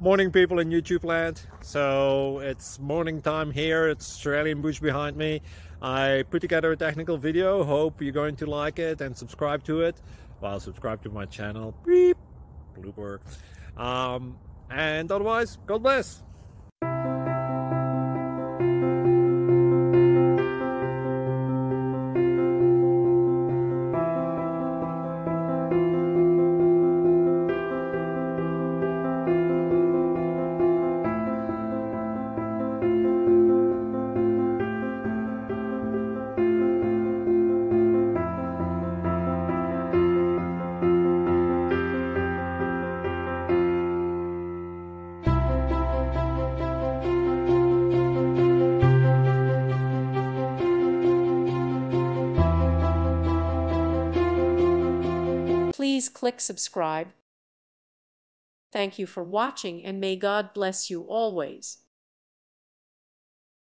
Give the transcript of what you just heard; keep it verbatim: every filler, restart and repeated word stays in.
Morning, people in YouTube land. So it's morning time here. It's Australian bush behind me. I put together a technical video. Hope you're going to like it and subscribe to it. Well, subscribe to my channel. Beep. Blooper. Um, and otherwise, God bless. Please click subscribe. Thank you for watching, and may God bless you always.